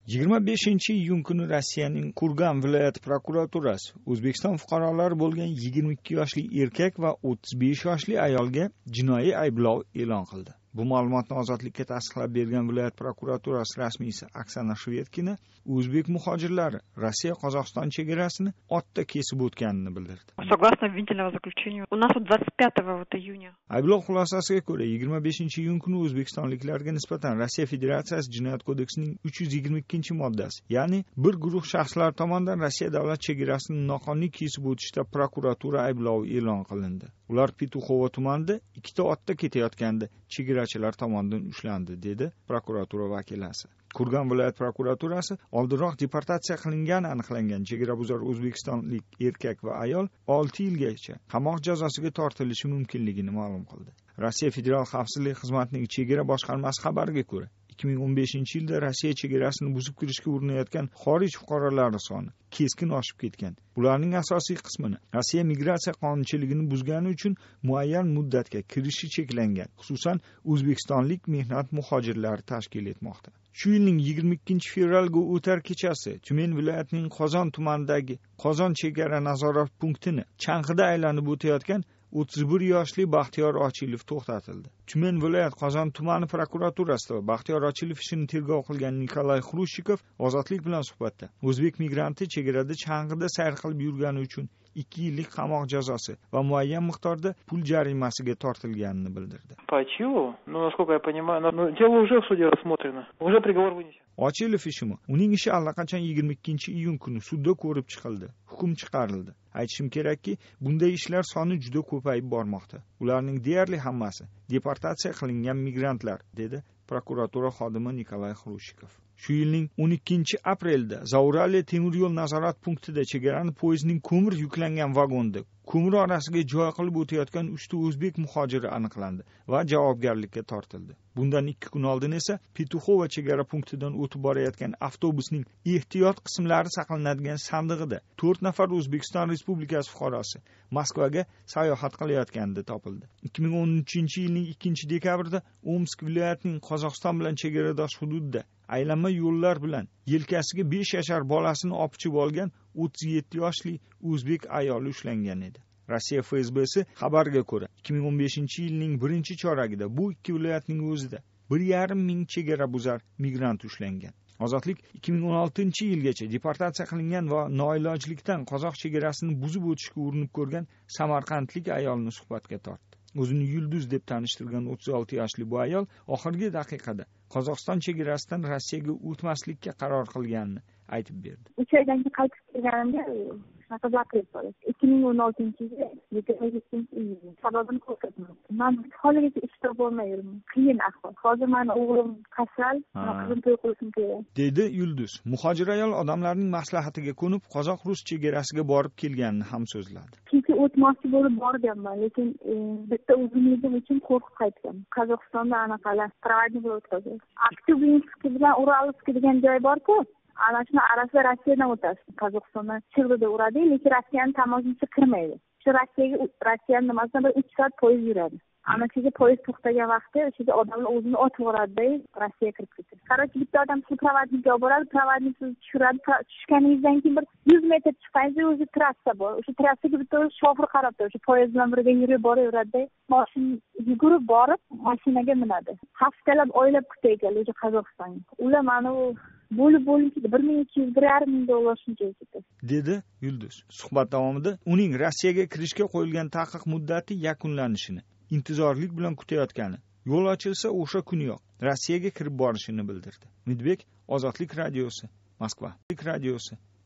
25-iyun kuni Rossiyaning Kurgan viloyati prokuraturasi O'zbekiston fuqarolari bo'lgan 22 yoshli erkak va 35 yoshli ayolga jinoiy ayblov e'lon qildi. Bu ma'lumotni Ozodlikka tasdiqlab bergan viloyat prokuraturasi rasmiysi Oksana Shvedkina o'zbek muhojirlari Rossiya-Qozog'iston chegarasini otda kesib o'tganini bildirdi. Согласно обвинительного заключения, у нас 25 июня. Ayblov xulosasiga ko'ra 25-iyun kuni o'zbekistonliklarga nisbatan Rossiya Federatsiyasi Jinoyat kodeksining 322-moddasi, ya'ni bir guruh shaxslar tomonidan Rossiya davlat chegarasini noqonuniy kesib o'tishda prokuratura ayblovi e'lon qilindi. Ular Petuxovo tumanida ikkita otda ketayotganda chegarachilar tomonidan ushlandi, dedi prokuratura vakilasi. Kurgan viloyat prokuraturasi oldinroq deportatsiya qilingani aniqlangan chegarabuzar o'zbekistonlik erkak va ayol 6 yilgacha qamoq jazosiga tortilishi mumkinligini ma'lum qildi. Rossiya Federal xavfsizlik xizmatining chegara boshqarmasi xabariga ko'ra, 2015-yilda Rossiya chegarasini buzib kirishga urinayotgan xorij fuqarolari soni keskin oshib ketgan. Ularning asosiy qismini Rossiya migratsiya qonunchiligini buzgani uchun muayyan muddatga kirishi cheklangan, xususan o'zbekistonlik mehnat muhojirlari tashkil etmoqda. Shu yilning 22 fevralga o'tar kechasi Tumen viloyatining Qozon tumanidagi Qozon chegara nazorat punktini chang'ida aylanib o'tayotgan 31 yoshli Baxtiyor Ochilov to'xtatildi. Tumen viloyat Qozon tumani prokuraturasida Baxtiyor Ochilov ishini tergov qilgan Nikolay Xrushchikov Ozodlik bilan suhbatda o'zbek migranti chegarada chang'ida sayr qilib yurgani uchun 2 yillik qamoq jazosi va muayyan miqdorda pul jarimasiga tortilganini bildirdi. Почему? Ну, насколько я понимаю, дело уже в суде рассмотрено. Уже приговор вынесен. Ochilov ishimi, uning ishi allaqachon 22-iyun kuni sudda ko'rib chiqildi, hukm chiqarildi. Aytishim kerakki, bunday ishlar soni juda ko'payib bormoqda. Ularning deyarli hammasi deportatsiya qilingan migrantlar, dedi prokuratura xodimi Nikolay Xrushchikov. Shu yilning 12-aprelda Zauraliya temir yo'l nazorat punktida chegarani poyezdning ko'mir yuklangan vagonda ko'mir orasiga joy qilib o'tayotgan 3 ta o'zbek muhojiri aniqlandi va javobgarlikka tortildi. Bundan 2 kun oldin esa Petuxovo chegara punktidan o'tib borayotgan avtobusning ehtiyot qismlari saqlanadigan sandig'ida 4 nafar O'zbekiston Respublikasi fuqarosi Moskvaga sayohat qilayotganda topildi. 2013-yilning 2-dekabrida Omsk viloyatining Qozog'iston bilan chegaradosh hududda aylanma yo'llar bilan yelkasiga 5 yashar bolasini opchiib olgan 37 yoshli o'zbek ayoli ushlangan edi. Rossiya FSBsi xabarga ko'ra, 2015-yilning 1-choragida bu ikki viloyatning o'zida 1,5 ming chegarabuzar migrant ushlangan. Ozodlik 2016-yilgacha deportatsiya qilingan va noilojlikdan qozoq chegarasini buzib o'tishga urinib ko'rgan samarqandlik ayolni suhbatga tortdi. O'zini Yulduz deb tanishtirgan 36 yoshli bu ayol oxirgi daqiqada Qozog'iston chegarasidan Rossiyaga o'tmaslikka qaror qilganini aytib berdi. 3 oydan keyin qaytib kelganimda shunaqa gapirib qoldi. 2016-yilda 27-iyun sababini ko'rsatmadi. Men haligacha ish topolmay yuribman. Qiyin ahvol. Hozir meni o'g'lim kasal, qizim to'y qilishim kerak, dedi Yulduz. Muhojir ayol odamlarning maslahatiga ko'nib Qozoq-Rus chegarasiga borib kelganini ham so'zladi. Chunki o'tmoqchi bo'lib borganman, lekin bitta o'zimligim uchun qo'rqib qaytganman. Qozog'istonda anaqalar provodnik o'tkazdi. Aktubinsk bilan Uralsk degan joy bor-ku, ana shuni arasida Rossiyadan o'tasiz. Qozog'istondan Chirg'ida uradi, lekin Rossiyaning tamoshasi kirmaydi. Shu Rossiyaning nimasidan bir 3 soat poyezd yuradi. Ana shu poyezd to'xtagan vaqtda o'sha odamlar o'zini otib yuboradi, Rossiyaga kirib ketadi. Qaror bitta odam sizni provodnikka olib boradi, provodnik sizni tushiradi. Tushganingizdan keyin bir 100 metr chiqsangiz o'zi trassa bor. O'sha trassaga bitta shofir qarab turadi. O'sha poyezd bilan birga yurib boraveradi. Mashina yugurib borib mashinaga minadi. Haftalab oylab kutaygan o'sha Qozog'istonga. Ular mana bo'lib 1200-1,5 ming dollar shuncha ketadi, dedi Yulduz. Suhbat davomida uning Rossiyaga kirishga qo'yilgan taqiq muddati yakunlanishini intizorlik bilan kutayotgani, yo'l ochilsa o'sha kuniyoq Rossiyaga kirib borishini bildirdi. Midbek, Ozodlik radiosi, Moskva.